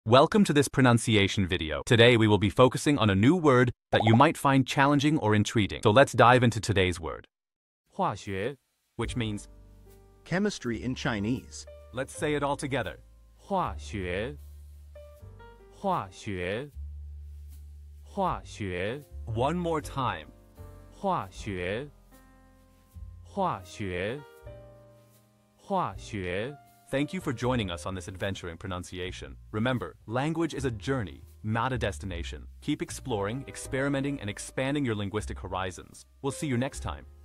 Welcome to this pronunciation video. Today we will be focusing on a new word that you might find challenging or intriguing. So let's dive into today's word. 化学 Which means, Chemistry in Chinese. let's say it all together. 化学化学化学 One more time. 化学化学化学 Thank you for joining us on this adventure in pronunciation. Remember, language is a journey, not a destination. Keep exploring, experimenting, and expanding your linguistic horizons. We'll see you next time.